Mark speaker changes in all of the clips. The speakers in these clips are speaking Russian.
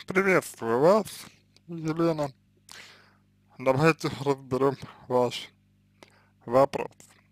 Speaker 1: Приветствую вас, Елена. Давайте разберем ваш вопрос.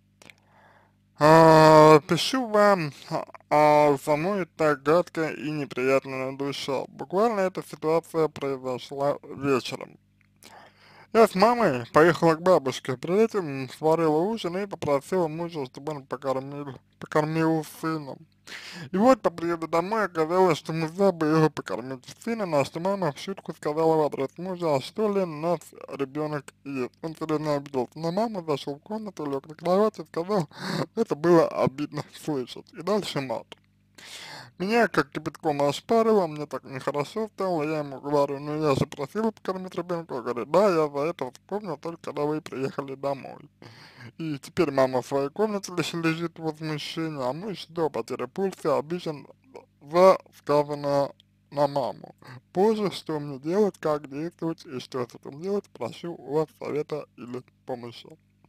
Speaker 1: Пишу вам самой так гадко и неприятно на душе. Буквально эта ситуация произошла вечером. Я с мамой поехала к бабушке, при этом сварила ужин и попросила мужа, чтобы он покормил сына. И вот по приезду домой оказалось, что мы забыли покормить сына, на что мама в шутку сказала в адрес мужа: а что ли нас ребенок ест? Он серьезно обиделся на маму, зашел в комнату, лег на кровать и сказал: это было обидно слышать. И дальше мат. Меня как кипятком ошпарило, мне так нехорошо стало, я ему говорю: ну я же просила покормить ребенка. Он говорит: да, я за это вспомнил только когда вы приехали домой. И теперь мама в своей комнате лежит в возмущении, а муж до потери пульса обижен за сказанное на маму. Позже, что мне делать, как действовать и что с этим делать, прошу у вас совета или помощи.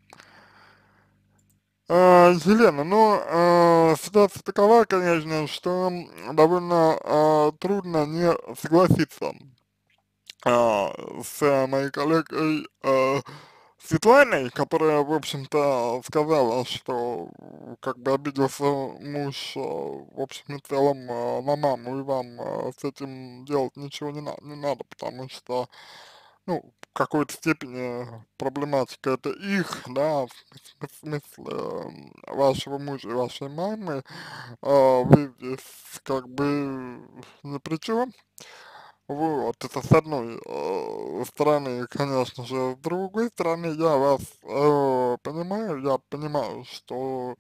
Speaker 1: Елена, ну, ситуация такова, конечно, что довольно трудно не согласиться с моей коллегой Светланой, которая, в общем-то, сказала, что как бы обиделся муж, в общем и целом, на маму, и вам с этим делать ничего не надо, потому что, ну, в какой-то степени проблематика это их, да, в смысле вашего мужа и вашей мамы, вы здесь как бы ни при чем. Вот, это с одной стороны, конечно же. С другой стороны, я вас понимаю, я понимаю, что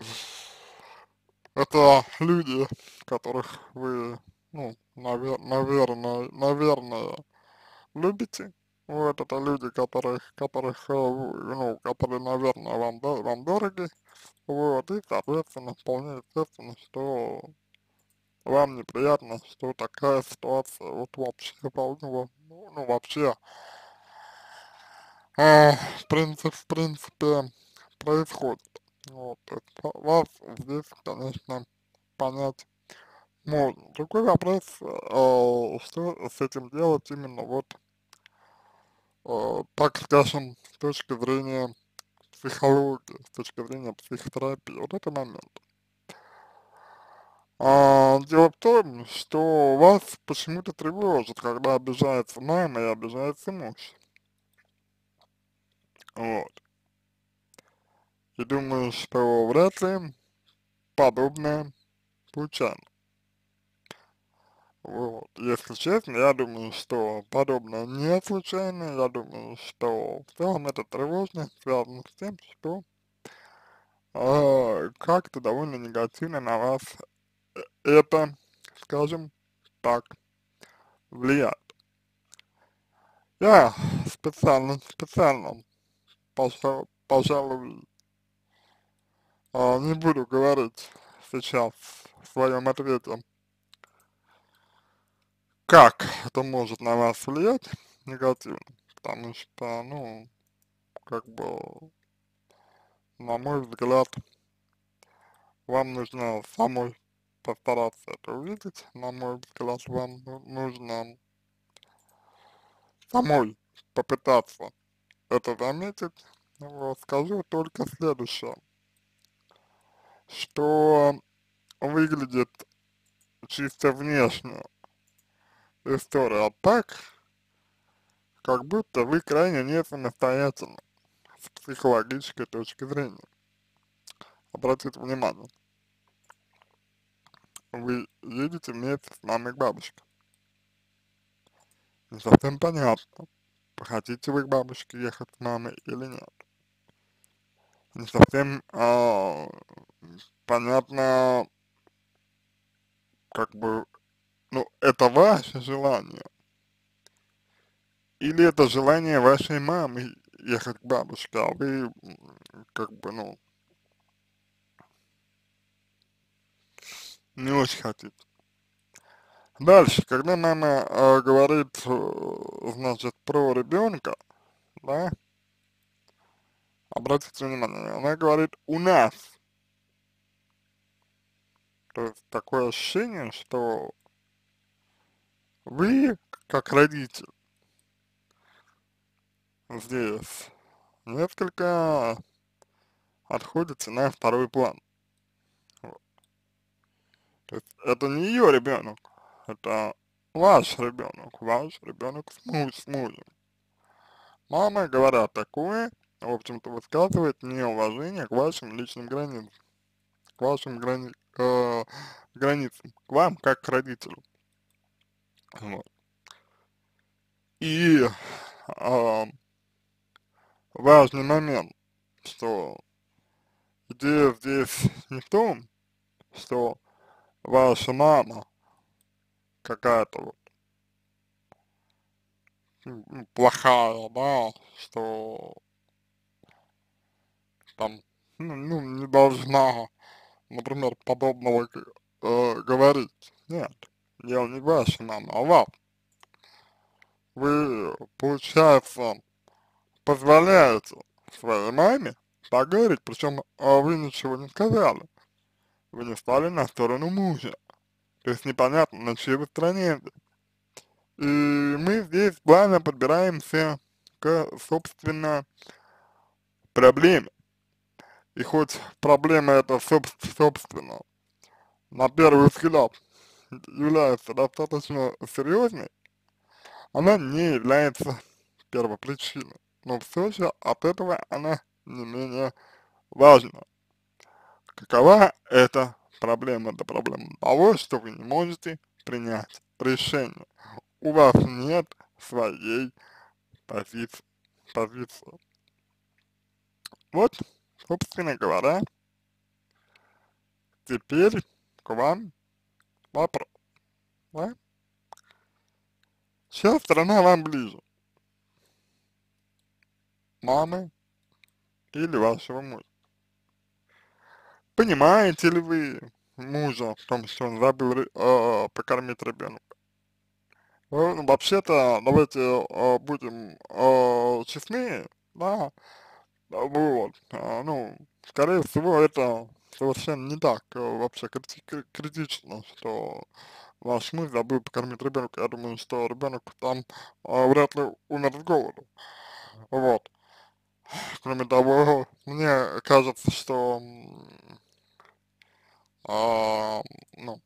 Speaker 1: это люди, которых вы, ну, наверное, любите. Вот, это люди, которых, ну, которые, наверное, вам дороги. Вот, и, соответственно, вполне естественно, что вам неприятно, что такая ситуация вот вообще, ну, вообще, в принципе, происходит. Вот, то есть вас здесь, конечно, понять можно. Другой вопрос, что с этим делать именно вот, так скажем, с точки зрения психологии, с точки зрения психотерапии. Вот это момент. Дело в том, что вас почему-то тревожит, когда обижается мама и обижается муж. Вот. И думаю, что вряд ли подобное случайно. Вот. Если честно, я думаю, что подобное не случайно. Я думаю, что в целом это тревожно связано с тем, что как-то довольно негативно на вас это, скажем так, влияет. Я специально, пожалуй, не буду говорить сейчас в своем ответе, как это может на вас влиять негативно, потому что, ну, как бы, на мой взгляд, вам нужно самой постараться это увидеть, на мой взгляд, вам нужно самой попытаться это заметить. Вот, скажу только следующее, что выглядит чисто внешне история так, как будто вы крайне не самостоятельны с психологической точки зрения. Обратите внимание, вы едете вместе с мамой к бабушке. Не совсем понятно, хотите вы к бабушке ехать с мамой или нет. Не совсем понятно, как бы, ну, это ваше желание, или это желание вашей мамы ехать к бабушке, а вы, как бы, ну, не очень хотите. Дальше, когда мама говорит, значит, про ребенка, да, обратите внимание, она говорит «у нас». То есть такое ощущение, что вы как родитель здесь несколько отходите на второй план. Вот. То есть это не ее ребенок, это ваш ребенок с мужем. Мама, говоря такое, в общем-то, высказывает неуважение к вашим личным границам, к вашим границам, к вам как к родителю. Вот. И а, важный момент, что идея здесь не в том, что ваша мама какая-то вот плохая, да, что там, не должна, например, подобного говорить. Нет, дело не в вашей маме, а вам. Вы, получается, позволяете своей маме так говорить, причем вы ничего не сказали. Вы не стали на сторону мужа. То есть непонятно, на чьей вы стороне. И мы здесь плавно подбираемся к, собственно, проблеме. И хоть проблема эта, собственно, на первый взгляд является достаточно серьезной, она не является первопричиной. Но все же от этого она не менее важна. Какова эта проблема? Это проблема того, что вы не можете принять решение. У вас нет своей позиции. позиции. Вот, собственно говоря, теперь к вам вопрос. Да? Чья сторона вам ближе? Мамы или вашего мужа? Понимаете ли вы мужа в том, что он забыл покормить ребенка? Ну, вообще-то, давайте будем честны, да, вот, ну, скорее всего, это совершенно не так вообще критично, что ваш муж забыл покормить ребенка. Я думаю, что ребенок там вряд ли умер с голоду. Вот. Кроме того, мне кажется, что а, ну,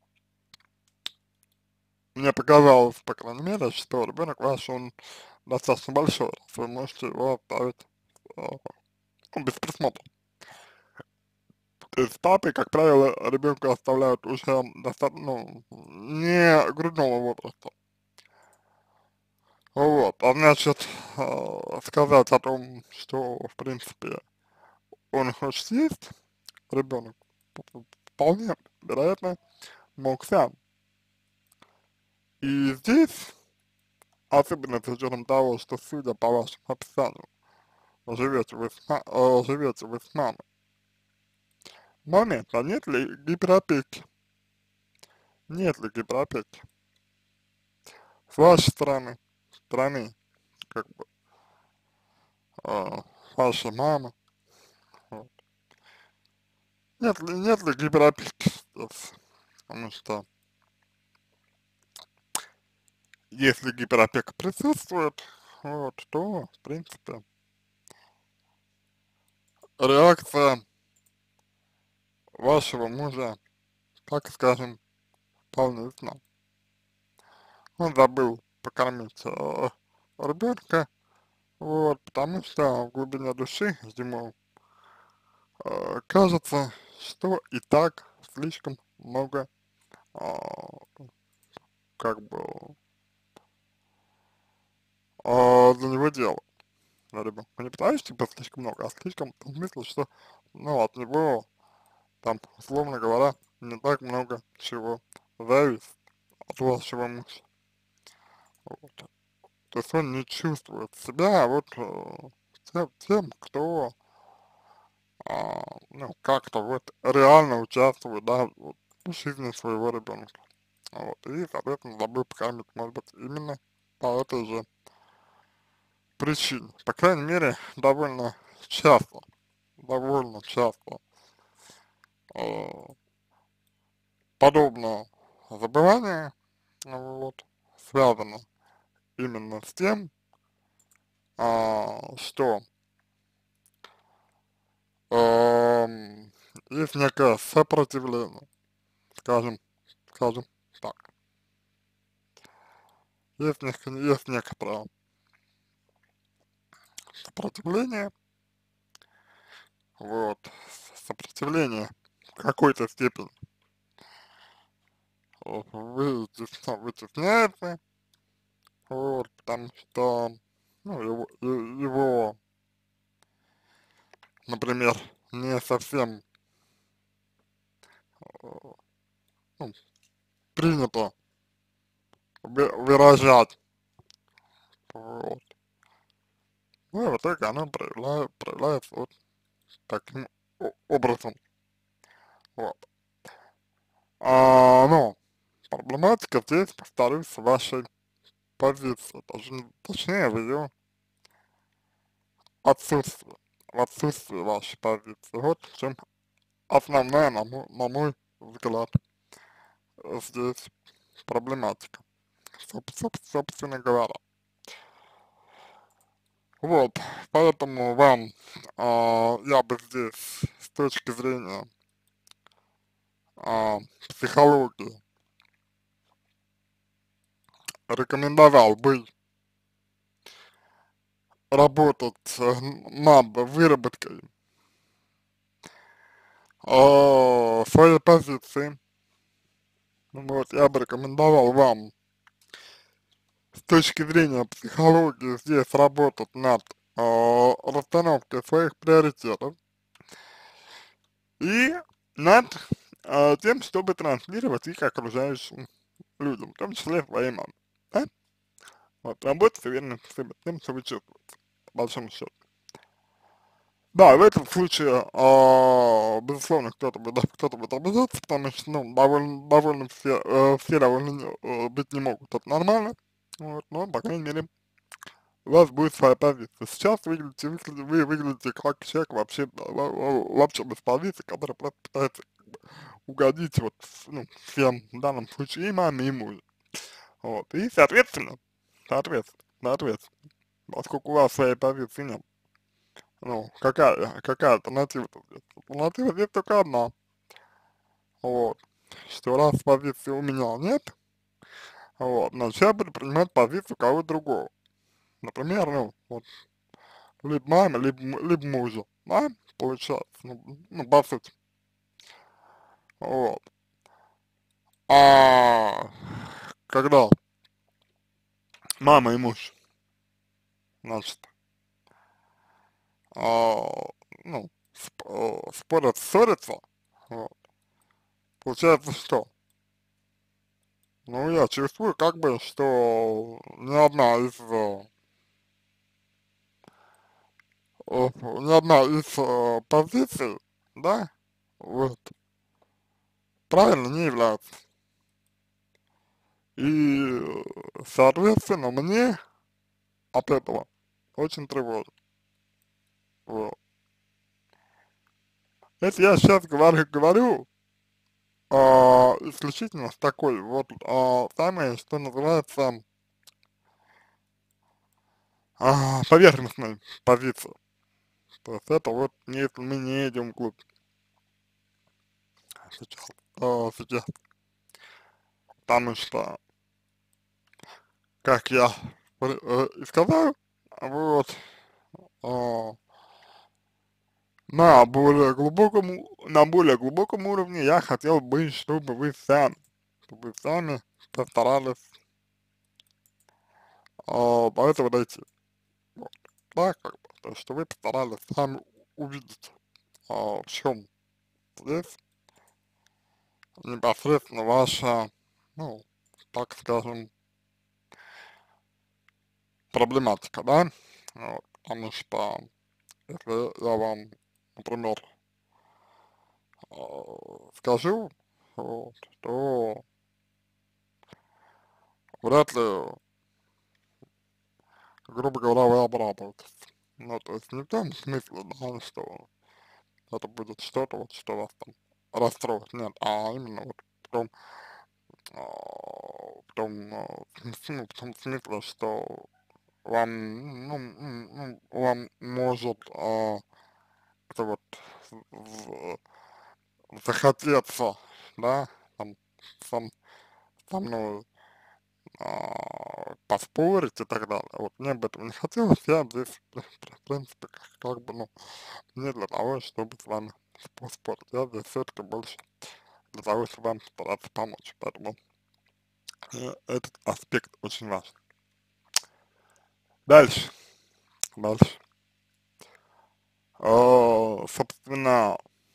Speaker 1: мне показалось, по крайней мере, что ребенок ваш, он достаточно большой, раз вы можете его оставить а, ну, без присмотра. То есть папы, как правило, ребенка оставляют уже достаточно, ну, не грудного возраста. Вот, а значит, сказать о том, что, в принципе, он хочет есть, ребенок, вполне вероятно, мог сам. И здесь, особенно с учетом того, что, судя по вашему описанию, живете вы с мамой, момент, а нет ли гиперопеки? Нет ли гиперопеки? С вашей стороны, как бы, ваша мама, вот. Нет ли гиперопеки здесь? Потому что если гиперопека присутствует, вот, то, в принципе, реакция вашего мужа, так скажем, вполне ясна. Он забыл покормить ребенка, вот, потому что в глубине души ему кажется, что и так слишком много, а, как бы, для него дела на ребенка. Не пытаюсь, типа, слишком много, а слишком в том смысле, что, ну, от него, там, условно говоря, не так много чего зависит от вашего мужа. Вот. То есть он не чувствует себя вот тем, кто, ну, как-то вот реально участвует, да, вот, в жизни своего ребенка. Вот, и, соответственно, забыл покормить, может быть, именно по этой же причине. По крайней мере, часто, довольно часто э, подобное забывание, вот, связано именно с тем, что ам, есть некое сопротивление, скажем, скажем так, есть некоторое сопротивление, вот, сопротивление в какой-то степени вытесняется, вот, потому что, ну, его, например, не совсем, ну, принято выражать, вот. Ну, и в итоге оно проявляется вот таким образом, вот. Ну, проблематика здесь, повторюсь, в вашей позиции, точнее, в ее отсутствии, в отсутствии вашей позиции. Вот в чем основная, на мой взгляд, здесь проблематика, собственно говоря. Вот, поэтому вам, я бы здесь с точки зрения психологии рекомендовал бы работать над выработкой своей позиции. Вот, я бы рекомендовал вам с точки зрения психологии здесь работать над расстановкой своих приоритетов и над тем, чтобы транслировать их окружающим людям, в том числе своей маме. Да? Вот, работать уверенно с тем, что вы чувствуете, по большому счету. Да, в этом случае, безусловно, кто-то будет обижаться, потому что, ну, довольно все довольны быть не могут, это нормально, вот, но, по крайней мере, у вас будет своя позиция. Сейчас вы выглядите как человек вообще, вообще без позиции, который просто пытается угодить вот, ну, всем, в данном случае и маме, и мужу. Вот, и, соответственно, поскольку у вас своей позиции нет, ну, какая альтернатива-то здесь? Альтернатива здесь только одна, вот, что раз позиции у меня нет, вот, значит, я буду принимать позицию кого-то другого. Например, ну, вот, либо мамы, либо мужа, да, получается, ну, по сути, вот. А когда мама и муж, значит, ну, спорят, ссорятся, вот, получается что? Ну, я чувствую, как бы, что ни одна из, ни одна из позиций, да, вот, правильно не является. И, соответственно, мне от этого очень тревожно. Вот. Это я сейчас говорю исключительно с такой вот самой, что называется, поверхностной позиции. То есть это вот если мы не идем вглубь сейчас, потому что, как я и сказал, вот, а, на более глубоком уровне я хотел бы, чтобы вы сами постарались до этого дойти. Вот. Да, как бы, то есть, что вы постарались сами увидеть, в чем здесь непосредственно ваша, ну, так скажем, проблематика, да, вот, потому что если я вам, например, скажу, вот, то вряд ли, грубо говоря, вы обрадуетесь. Ну, то есть не в том смысле, да, что это будет что-то, вот, что вас там расстроит, нет, а именно вот в том, в том, ну, в том смысле, что вам, вам может, это вот в захотеться, да, там, сам, со мной поспорить и так далее. Вот мне об этом не хотелось, я здесь, в принципе, как бы, ну, не для того, чтобы с вами поспорить. Я здесь все-таки больше для того, чтобы вам стараться помочь. Поэтому этот аспект очень важен. Дальше, дальше. Собственно,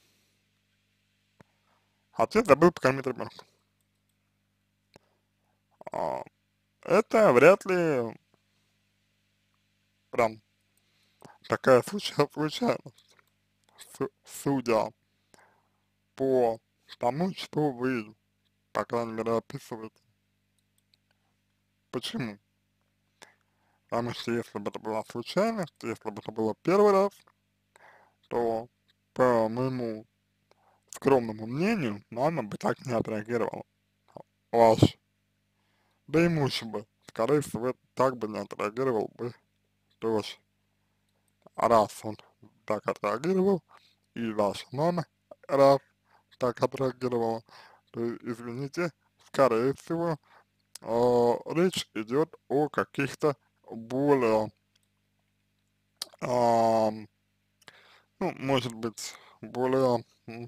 Speaker 1: отец забыл покормить ребенка. А, это вряд ли прям такая случайность, судя по тому, что вы, по крайней мере, описываете. Почему? Потому что если бы это была случайность, если бы это было первый раз, то, по моему скромному мнению, мама бы так не отреагировала. Ваш. Да и муж бы, скорее всего, так бы не отреагировал бы тоже. А раз он так отреагировал, и ваша мама раз так отреагировала, то, извините, скорее всего, речь идет о каких-то более, ам, ну, может быть, более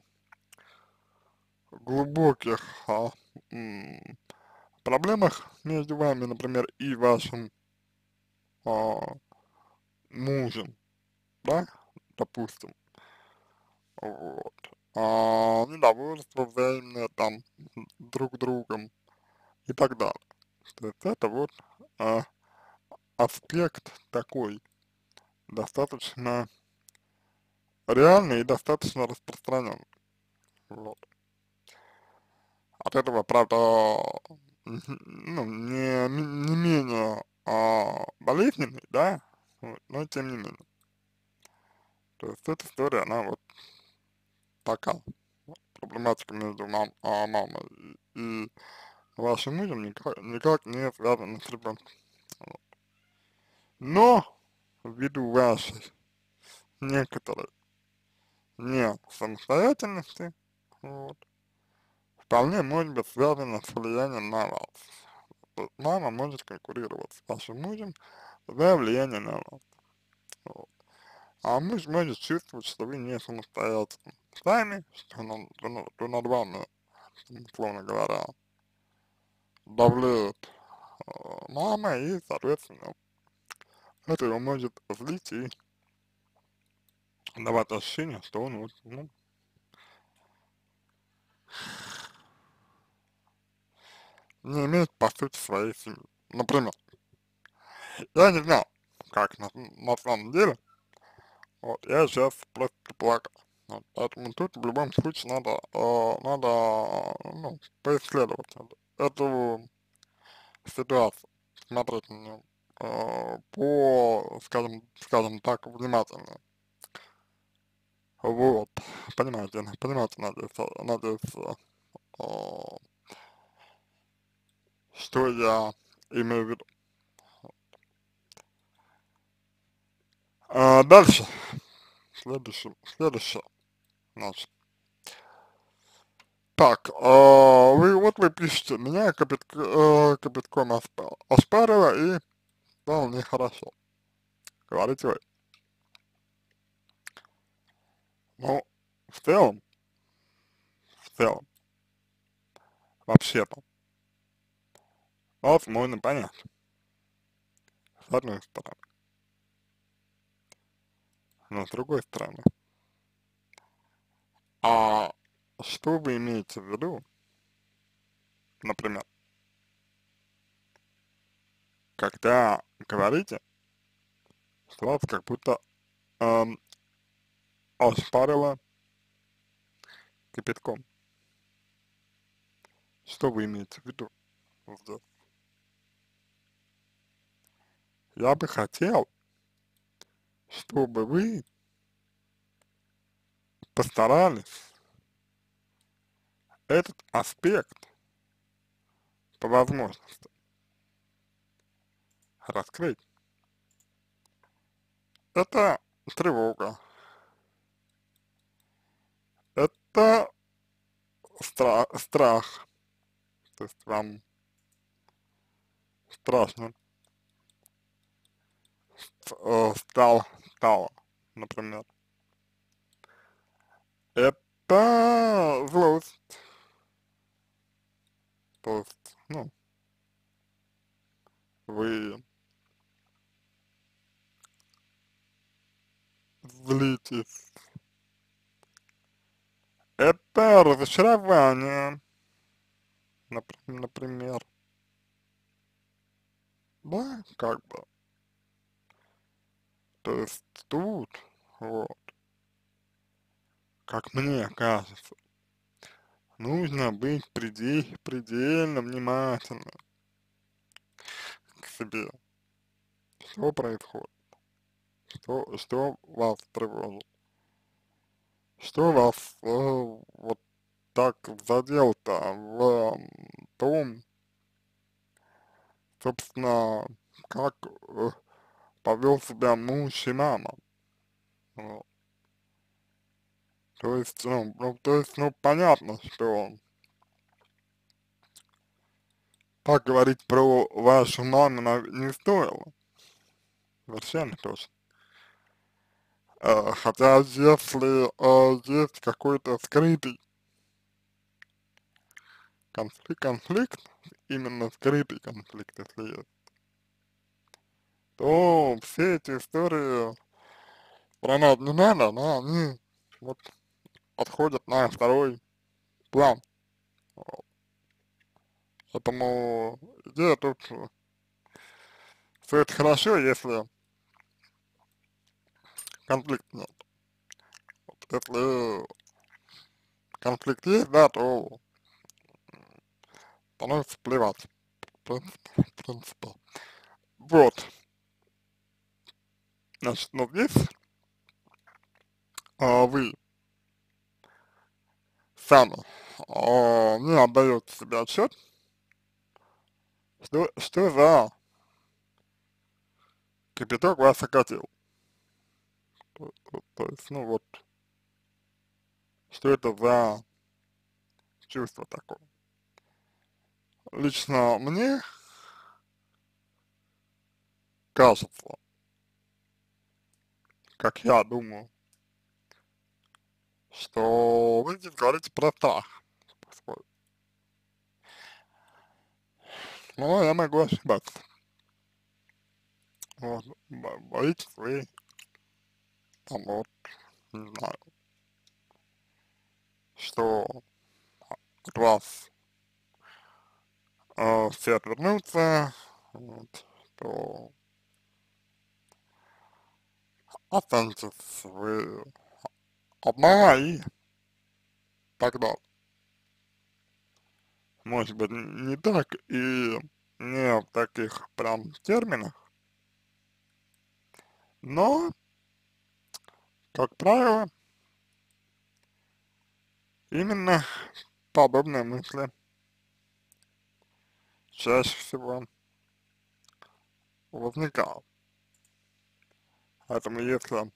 Speaker 1: глубоких м, проблемах между вами, например, и вашим а, мужем, да, допустим, вот, недовольство взаимное там друг другом и так далее. То есть это вот а, аспект такой достаточно реальный и достаточно распространенный. Вот. От этого, правда, ну, не менее болезненный, да, вот, но тем не менее. То есть эта история, она вот такая. Проблематика между мамой и вашим мужем никак не связана с ребенком. Вот. Но ввиду вашей некоторой не самостоятельности, вот, вполне может быть связано с влиянием на вас. То есть мама может конкурировать с вашим мужем за влияние на вас. Вот. А муж может чувствовать, что вы не самостоятельны сами, что над вами, условно говоря, давлеет мама, и, соответственно, это его может злить и давать ощущение, что он вот, ну, не имеет, по сути, своей семьи. Например, я не знаю, как на самом деле, вот, я сейчас просто плакал. Вот, поэтому тут в любом случае ну, поисследовать эту ситуацию, смотреть на нее скажем так, внимательно. Вот, понимаете, надеюсь, а, что я имею в виду. Дальше, следующее, значит. Так, вы пишете, меня кипятком ошпарило и стало нехорошо. Говорите вы. Ну, в целом, в целом, вообще-то, вас можно понять, с одной стороны. Но с другой стороны, а что вы имеете в виду, например, когда говорите, что вас как будто эм, ошпарило кипятком? Что вы имеете в виду здесь? Я бы хотел, чтобы вы постарались этот аспект по возможности раскрыть. Это тревога, это страх, то есть вам страшно стало, например. Это злость, то есть, ну, вы злитесь. Это разочарование, например. Да, как бы. То есть тут, вот, как мне кажется, нужно быть предельно внимательным к себе. Что происходит? Что вас тревожит? Что вас вот так задел-то в том, собственно, как повел себя муж и мама? Вот. То есть, понятно, что так говорить про вашу маму не стоило, совершенно точно. Хотя если есть какой-то скрытый конфликт, именно скрытый конфликт, если есть, то все эти истории про нас не надо, да, они вот отходят на второй план. Вот. Поэтому идея тут, все это хорошо, если конфликт нет. Вот, если конфликт есть, да, то становится плевать, в принципе. Вот, значит, но здесь вы сами не отдаете себе отчет, что за кипяток вас окатил. То есть, ну вот, что это за чувство такое. Лично мне кажется, как я думаю, что вы здесь говорите про страх. Но я могу ошибаться. Вот, боитесь вы, там вот, не знаю, что от вас все отвернутся, вот, то останетесь вы одна и так далее. Может быть, не так и не в таких прям терминах, но, как правило, именно подобные мысли чаще всего возникают. Поэтому если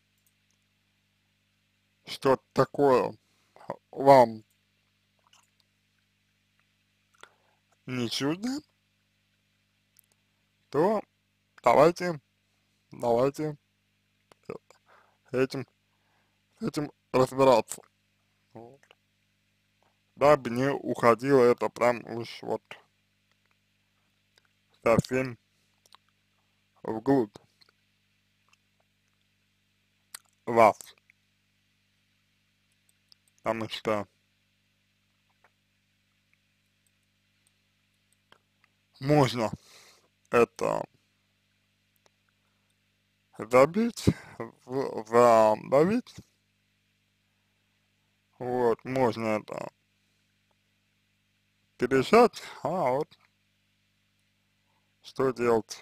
Speaker 1: что-то такое вам не чуждо, то давайте этим, этим разбираться. Вот. Дабы не уходило это прям уж вот совсем вглубь вас. Потому что можно это забить, задавить, вот, можно это пережать, а вот что делать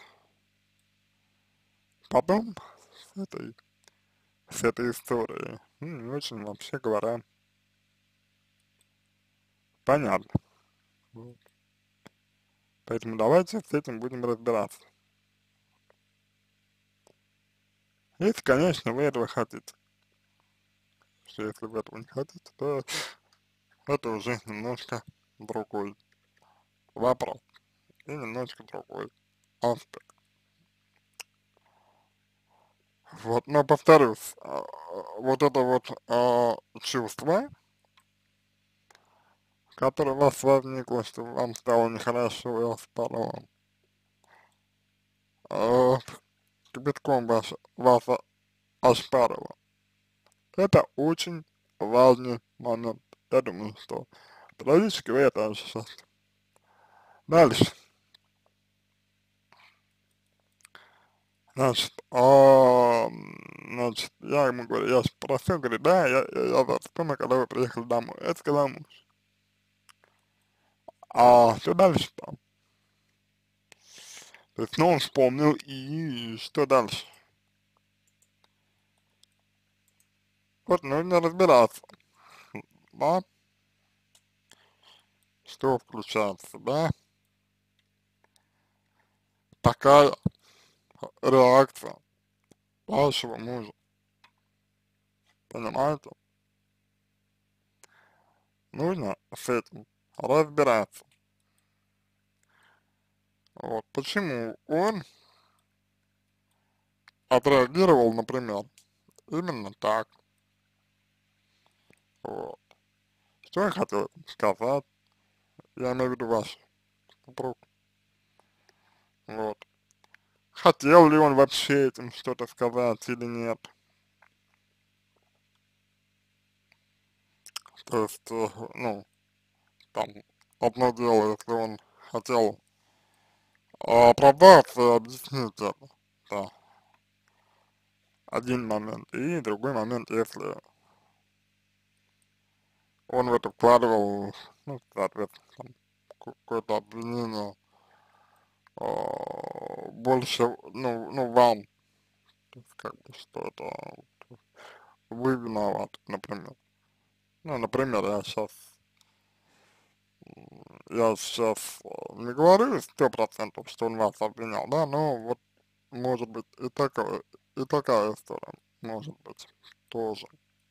Speaker 1: потом с этой историей, не очень, вообще говоря, понятно. Вот. Поэтому давайте с этим будем разбираться. Если, конечно, вы этого хотите. Что если вы этого не хотите, то это уже немножко другой вопрос и немножко другой аспект. Вот, но повторюсь, вот это вот чувство, которое у вас возникло, что вам стало нехорошо, я спала, кипятком вас ошпарило. Это очень важный момент. Я думаю, что периодически вы это ощущаете. Дальше. Значит, значит, я ему говорю, я спросил, говорю, да, я вас вспомнил, когда вы приехали домой. Это сказал муж. А что дальше-то? То есть, ну, он вспомнил, и что дальше? Вот нужно разбираться, да, что включает в себя такая реакция вашего мужа, понимаете? Нужно с этим разбираться. Вот, почему он отреагировал, например, именно так, вот. Что я хотел сказать, я имею в виду ваш супруг, вот. Хотел ли он вообще этим что-то сказать или нет. То есть, ну, там, одно дело, если он хотел оправдаться и объяснить это, да, один момент. И другой момент, если он в это вкладывал, ну, соответственно, там, какое-то обвинение больше, ну, вам, то есть, как бы, что это вы виноваты, например. Ну, например, я сейчас не говорю 100%, что он вас обвинял, да, но вот может быть и такая история, может быть, тоже.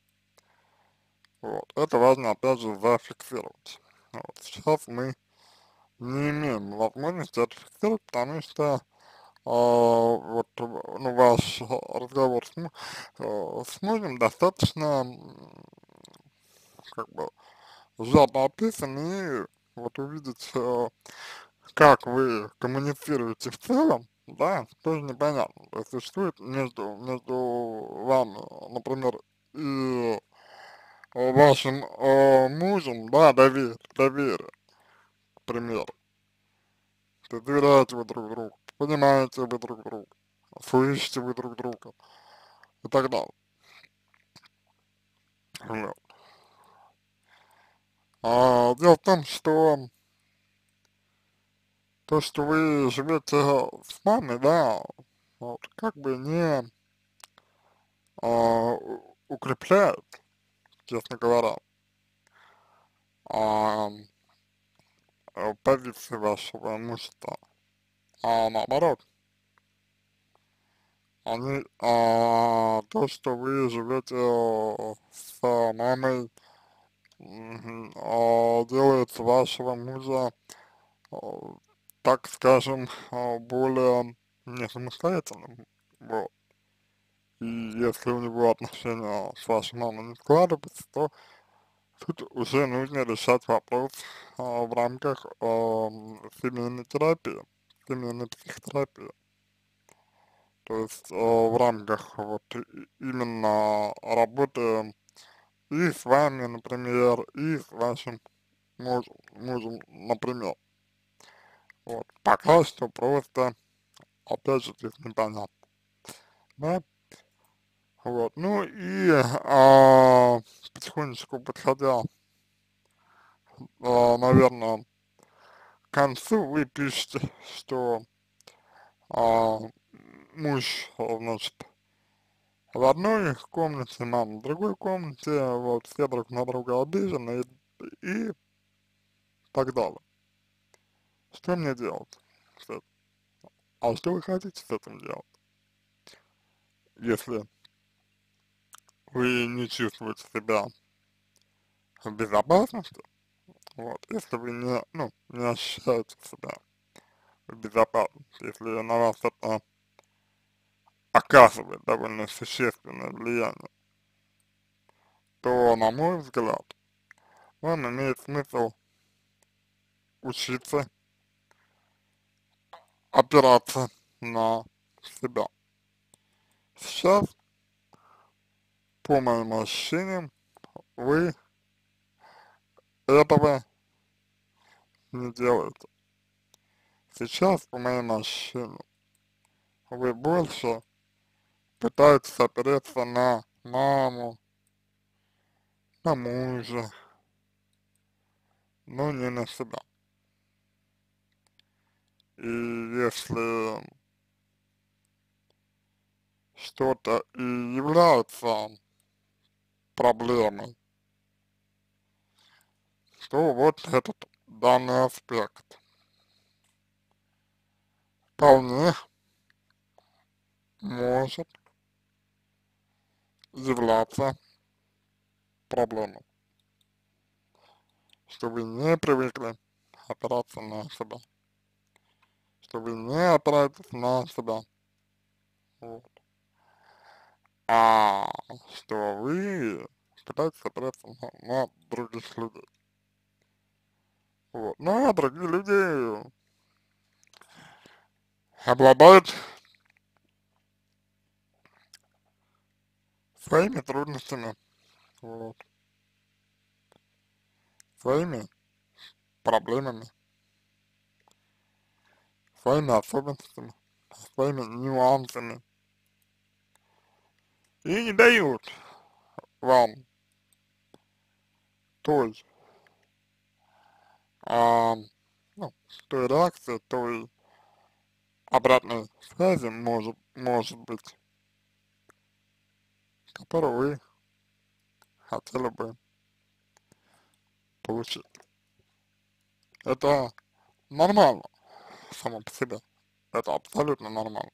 Speaker 1: Вот, это важно, опять же, зафиксировать. Вот, сейчас мы не имеем возможности это фиксировать, потому что вот, ну, ваш разговор с мужем достаточно, как бы, сжато описан, и вот увидеть, как вы коммуницируете в целом, да, тоже непонятно. То есть существует между вами, например, и вашим мужем, да, доверие, к примеру. То есть доверяете вы друг другу, понимаете вы друг друга, слышите вы друг друга и так далее. Вот. Дело в том, что то, что вы живете с мамой, да, вот, как бы не укрепляет, честно говоря, а, позиции вашего имущества, а наоборот, то, что вы живете с мамой, делает вашего мужа, а, так скажем, более не самостоятельным, вот. И если у него отношения с вашей мамой не складываются, то тут уже нужно решать вопрос в рамках семейной терапии, семейной психотерапии. То есть в рамках вот именно работы и с вами, например, и с вашим мужем, например. Вот. Пока что просто, опять же, здесь непонятно. Да? Вот. Ну и потихонечку подходя, наверное, к концу вы пишете, что а, муж, значит, в одной комнате, мама в другой комнате, вот, все друг на друга обижены и так далее. Что мне делать с этим? А что вы хотите с этим делать? Если вы не чувствуете себя в безопасности, вот, если вы не, ну, не ощущаете себя в безопасности, если на вас это оказывает довольно существенное влияние, то, на мой взгляд, вам имеет смысл учиться опираться на себя. Сейчас, по моим ощущениям, вы этого не делаете. Сейчас, по моим ощущениям, вы больше пытаетесь опереться на маму, на мужа, но не на себя. И если что-то и является проблемой, то вот этот данный аспект вполне может являться проблемой, что вы не привыкли опираться на себя, что вы не опираетесь на себя, вот. А что вы пытаетесь опираться на других людей. Вот. Но другие люди обладают своими трудностями, вот, своими проблемами, своими особенностями, своими нюансами и не дают вам той, а, ну, той реакции, той обратной связи, может быть, которую вы хотели бы получить. Это нормально само по себе, это абсолютно нормально,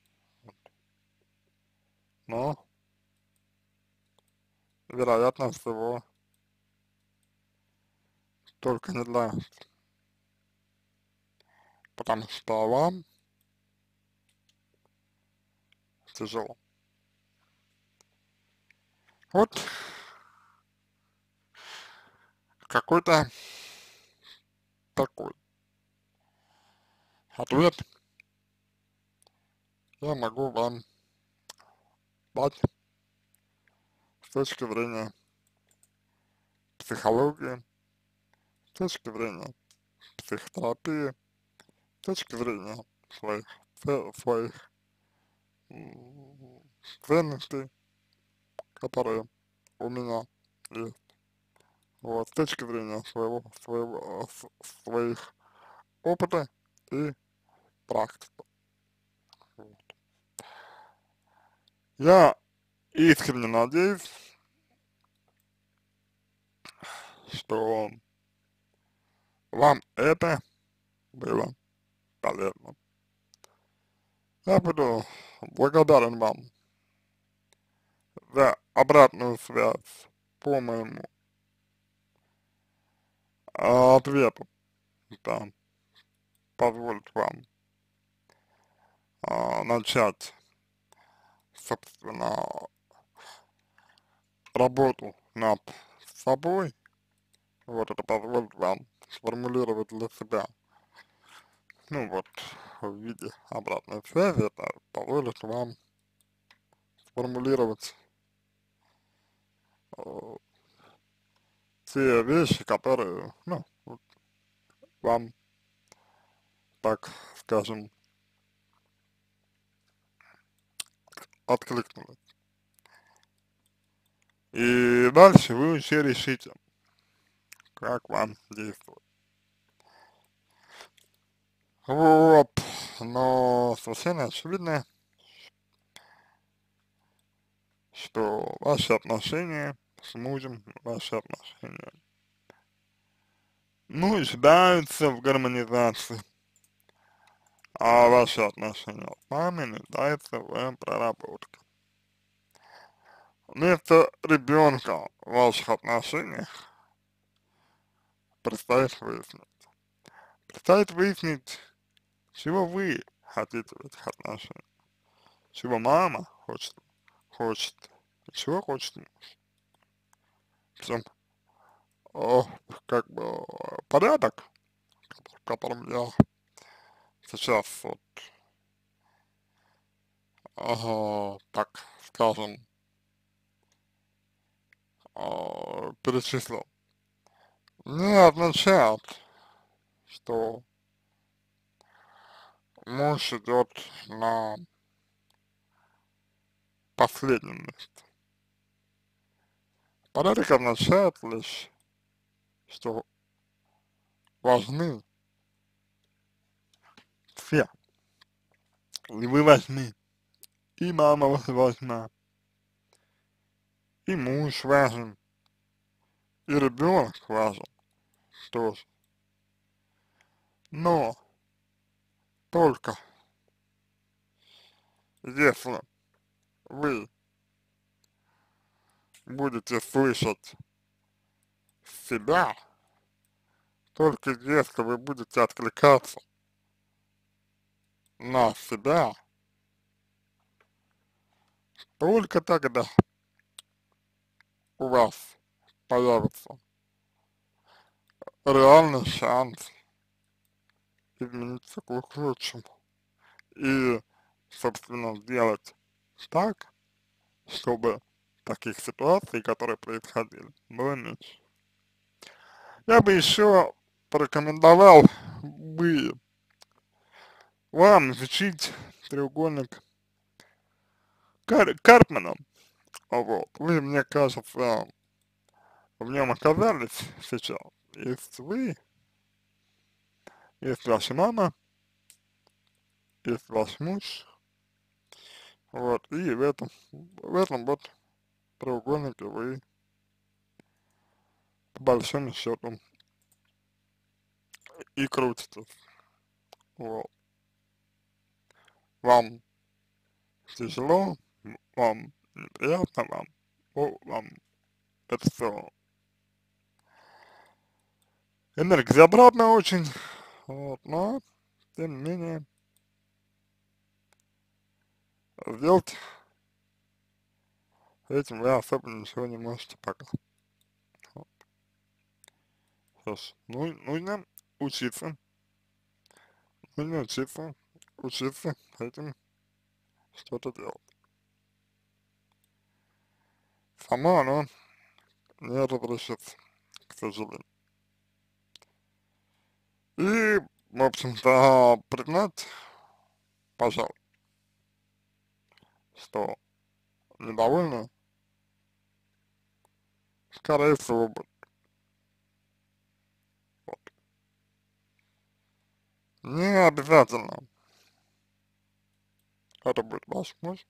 Speaker 1: но, вероятно всего, только не для вас, потому что вам тяжело. Вот какой-то такой ответ я могу вам дать с точки зрения психологии, с точки зрения психотерапии, с точки зрения своих, своих ценностей, которые у меня есть. Вот, с точки зрения своих опыта и практики. Вот. Я искренне надеюсь, что вам это было полезно. Я буду благодарен вам за обратную связь по моему ответу, да, позволит вам начать, собственно, работу над собой. Вот это позволит вам сформулировать для себя, ну вот, в виде обратной связи, это позволит вам сформулировать э, те вещи, которые, ну, вот вам, так скажем, откликнулись. И дальше вы уже решите, как вам действовать. Вот, но совершенно очевидно, что ваши отношения с мужем, ваши отношения нуждаются в гармонизации, а ваши отношения с вами нуждаются в проработке. Вместо ребенка в ваших отношениях предстоит выяснить. Предстоит выяснить, чего вы хотите в этих отношениях, чего мама хочет, и чего хочет муж. Причем, о, как бы порядок, в котором я сейчас вот, так скажем, перечислил, не означает, что муж идет на последнем месте. Порядок означает лишь, что важны все, и вы важны, и мама важна, и муж важен, и ребенок важен тоже. Но только если вы будете слышать себя, только если вы будете откликаться на себя, только тогда у вас появится реальный шанс измениться к лучшему и, собственно, сделать так, чтобы таких ситуаций, которые происходили, было меньше. Я бы еще порекомендовал бы вам изучить треугольник Карпмана. Вот. Вы, мне кажется, в нем оказались сейчас. Есть вы, есть ваша мама, есть ваш муж. Вот. И в этом вот треугольнике вы, по большому счету, и крутитесь. Вот. Вам тяжело, вам неприятно, вам это все энергозатратно очень, вот, но, тем не менее, сделать этим вы особо ничего не можете пока. Вот. Что ж, ну, учиться, нужно учиться этим что-то делать. Само оно не разрешится, к сожалению. И, в общем-то, признать, пожалуй, что недовольны, скорее всего, будет. Вот. Не обязательно это будет ваш муж,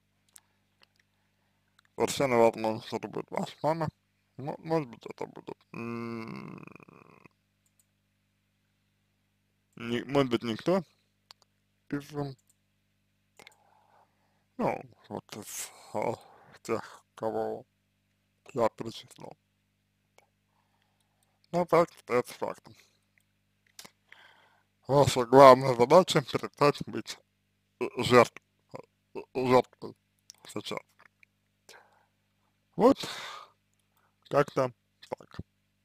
Speaker 1: совершенно возможно, что это будет ваша мама, может быть, это будет, может быть, никто из, ну, вот из тех, кого я перечислил. Но факт остается фактом. Ваша главная задача перестать быть жертвой, жертвой сейчас. Вот как-то так.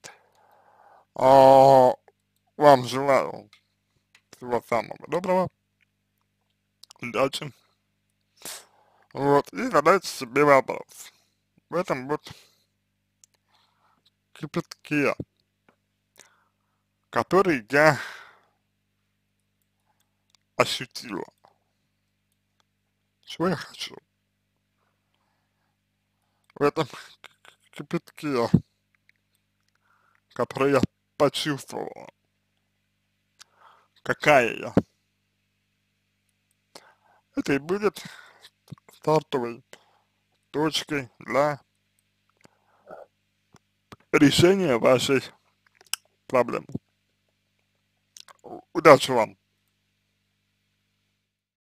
Speaker 1: А, вам желаю всего самого доброго, удачи. Вот, и задайте себе вопрос. В этом вот кипятке, который я ощутила. Чего я хочу? В этом кипятке, который я почувствовала, какая я, это и будет стартовой точкой для решения вашей проблемы. Удачи вам!